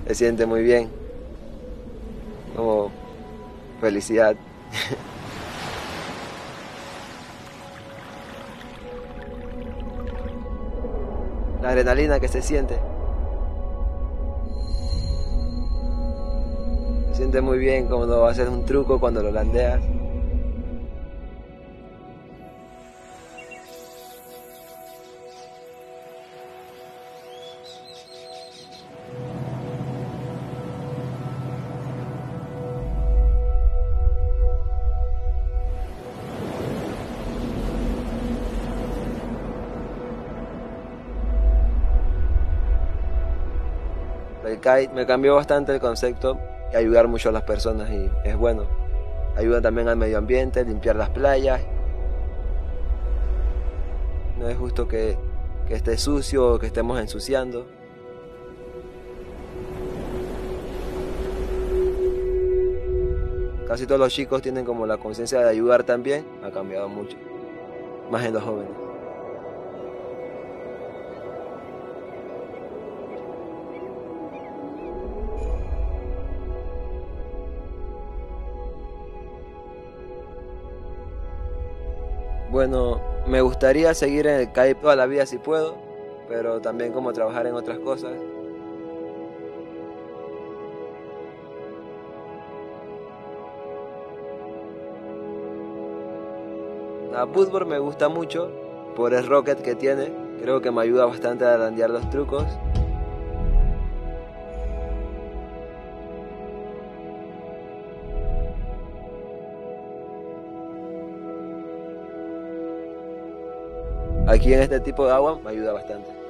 Se siente muy bien, como felicidad. La adrenalina que se siente. Se siente muy bien cuando haces un truco, cuando lo landeas. El kite me cambió bastante el concepto y ayudar mucho a las personas y es bueno. Ayuda también al medio ambiente, limpiar las playas. No es justo que esté sucio o que estemos ensuciando. Casi todos los chicos tienen como la conciencia de ayudar también. Ha cambiado mucho, más en los jóvenes. Bueno, me gustaría seguir en el kite toda la vida si puedo, pero también como trabajar en otras cosas. A fútbol me gusta mucho por el rocket que tiene. Creo que me ayuda bastante a landear los trucos. Aquí en este tipo de agua me ayuda bastante.